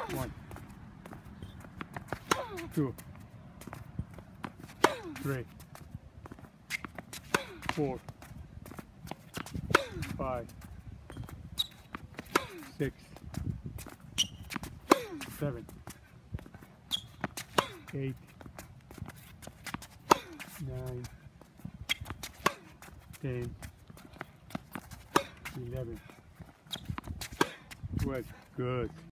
1, 2, 3, 4, 5, 6, 7, 8, 9, 10, 11, 12. Good.